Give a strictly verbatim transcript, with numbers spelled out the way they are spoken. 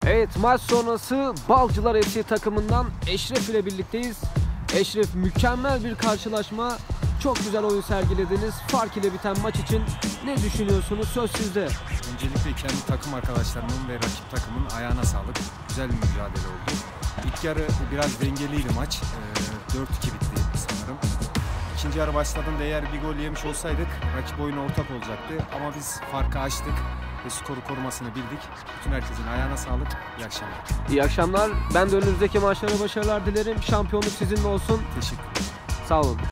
Evet, maç sonrası Balcılar F C takımından Eşref ile birlikteyiz. Eşref, mükemmel bir karşılaşma. Çok güzel oyun sergilediniz. Fark ile biten maç için ne düşünüyorsunuz? Söz sizde. Öncelikle kendi takım arkadaşlarımın ve rakip takımın ayağına sağlık. Güzel bir mücadele oldu. İlk yarı biraz dengeliydi maç. Ee, dört iki bitti sanırım. İkinci yarı başladığında eğer bir gol yemiş olsaydık rakip oyuna ortak olacaktı. Ama biz farkı açtık ve skoru korumasını bildik. Bütün herkesin ayağına sağlık. İyi akşamlar. İyi akşamlar. Ben de önümüzdeki maçlara başarılar dilerim. Şampiyonluk sizinle olsun. Teşekkür ederim. Sağ olun.